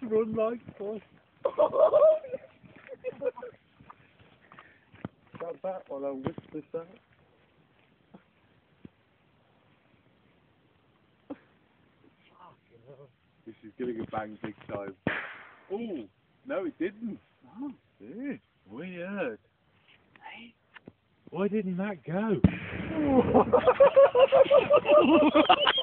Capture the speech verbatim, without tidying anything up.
Run like fuck. Got that while I whip this out. This is gonna get banged big time. Oh, no it didn't. Oh, yeah. Weird. Hey, why didn't that go?